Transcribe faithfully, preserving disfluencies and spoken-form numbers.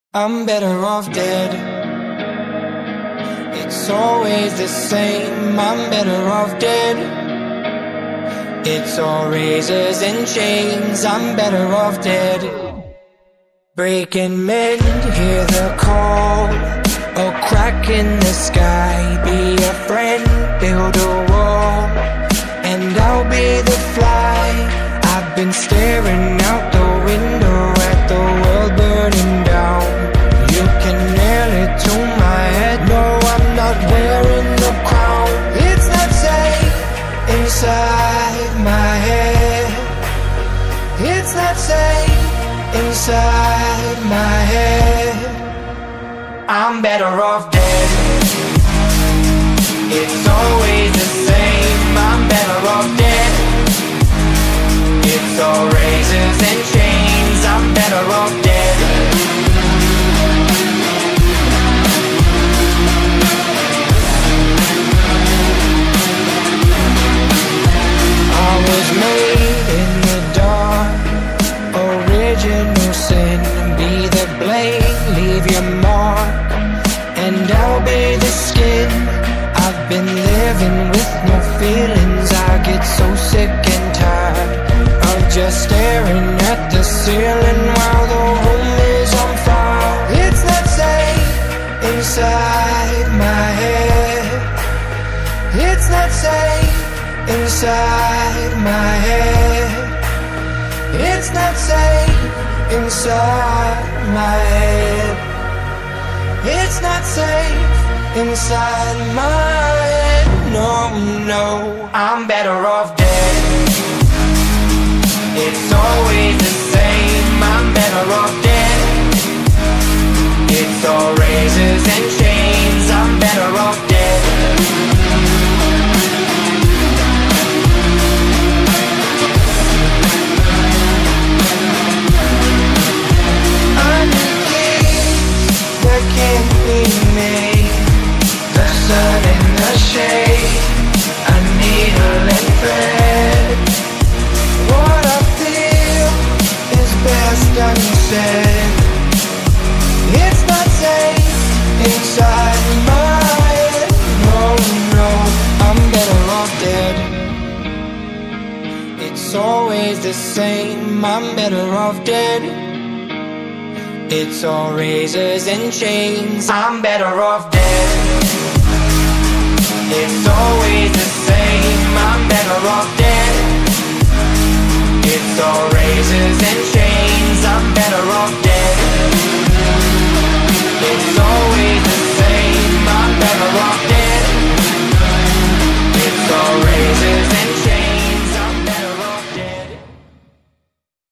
I'm better off dead. It's always the same. I'm better off dead. It's all razors and chains. I'm better off dead. Break and mend, hear the call. A crack in the sky. Be a friend, build a wall, and I'll be the fly. I've been staring out the window at the world burning down. You can nail it to my head. No, I'm not wearing the crown. It's not safe inside my head. It's not safe inside my head. I'm better off dead. It's always the same. I'm better off dead. It's all razors and chains. I'm better off dead. I was made in the dark. Original sin. Be the blade, leave your mark, and I'll be the skin. I've been living with no feelings. I get so sick and tired of just staring at the ceiling while the room is on fire. It's not safe inside my head. It's not safe inside my head. It's not safe inside my head. It's not safe inside my head. No, no, I'm better off dead. It's always the same. I'm better off dead. It's all razors and chains. I'm better off dead. That can't be made. The sun and the shade, a needle and thread. What I feel is best unsaid. It's not safe inside my head. No, no, I'm better off dead. It's always the same. I'm better off dead. It's all razors and chains. I'm better off dead. It's always the same. I'm better off dead. It's all razors and chains. I'm better off dead.